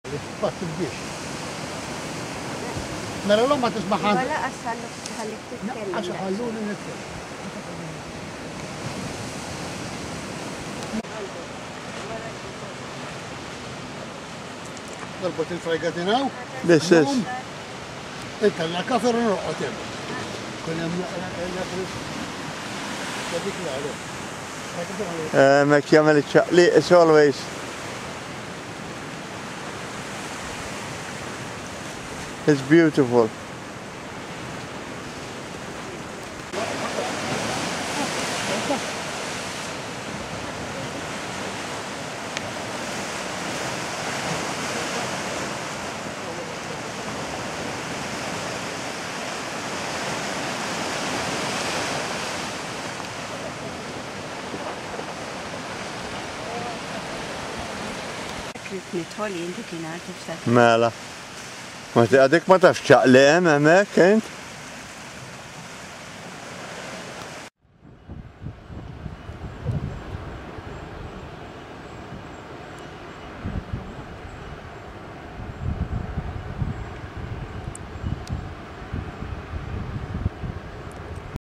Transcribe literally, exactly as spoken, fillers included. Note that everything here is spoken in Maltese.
Batti biex. Mela l-om ma tisma' ħadd. Wala għassallu ħallik titkellem. Għax ħalluni nitkellem. Darbot il-frajgatinaw? L-istess. Ikalla kafer nroqqot hemm. Kun hemm naqris. Dik l-għalu. Mek jagħmel iċ-ċaqli, it's always. It's beautiful. Nidħol jinti kien għartif Mela. Ma għadek ma tafx ċaqli hemm hemmhekk int?